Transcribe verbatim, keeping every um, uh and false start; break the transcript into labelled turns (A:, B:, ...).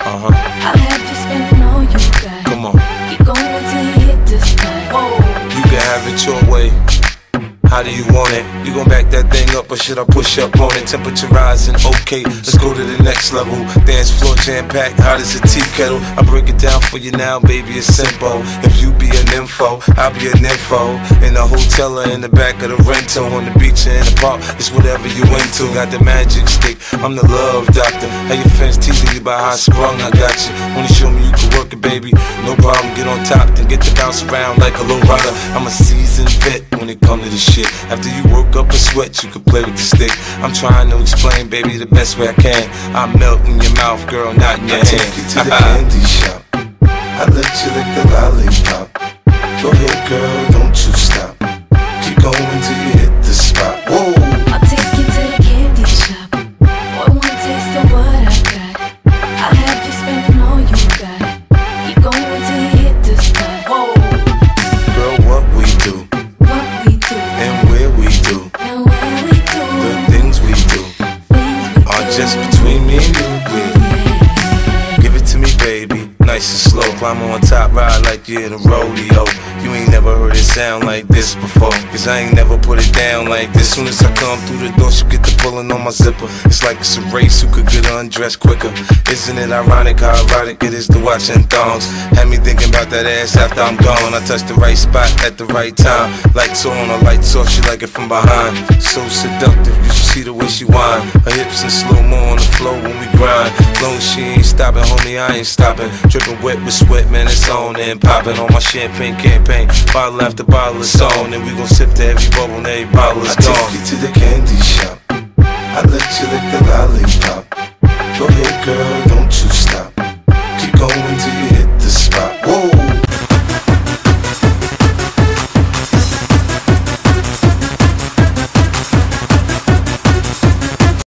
A: Uh-huh.
B: I'll have you spending all you got.
A: Come on.
B: Keep going till you hit the spot. Whoa.
A: You can have it your way. How do you want it? You gon' back that thing up or should I push up on it? Temperature rising, okay, let's go to the next level. Dance floor jam-packed, hot as a tea kettle. I break it down for you now, baby, it's simple. If you be an info, I'll be an info. In the hotel or in the back of the rental, on the beach or in the park, it's whatever you into. Got the magic stick, I'm the love doctor. How your fans teasing you about how I sprung, I got you. Wanna show me you can work it, baby? No problem, get on top, then get to bounce around like a low rider. I'm a seasoned vet when it comes to this shit. After you work up a sweat, you can play with the stick. I'm trying to explain, baby, the best way I can. I melt in your mouth, girl, not in your
C: I
A: hand.
C: take you to the candy shop. I let you lick the lollipop. Go ahead, girl, don't you stop. Keep going till you hit the spot. Whoa.
B: I'll take you to the candy shop. Boy, one taste of what I got. I'll have you spending all you got. Keep going till you hit the spot. Whoa.
A: Girl, what we do,
B: What we do,
A: and where we do,
B: and where we do,
A: the things we do
B: things we
A: are
B: do.
A: just between me and you. Yeah. Give it to me, baby, nice and slow. Climb on top, ride like you're in a rodeo. You ain't never heard it sound like this before, cause I ain't never put it down like this. Soon as I come through the door, she get the pulling on my zipper. It's like it's a race, who could get undressed quicker. Isn't it ironic how erotic it is to watching thongs? Had me thinking about that ass after I'm gone. I touch the right spot at the right time. Lights on, her lights off, she like it from behind. So seductive, you should see the way she whine. Her hips in slow-mo on the floor when we grind. Long as she ain't stopping, homie, I ain't stopping. Dripping wet with sweat, man, it's on and popping on my champagne campaign. Bottle after bottle is on, and we gon' sip to every bubble and every bottle is
C: I
A: gone.
C: take you to the candy shop. I let you lick the lollipop. Go ahead, girl, don't you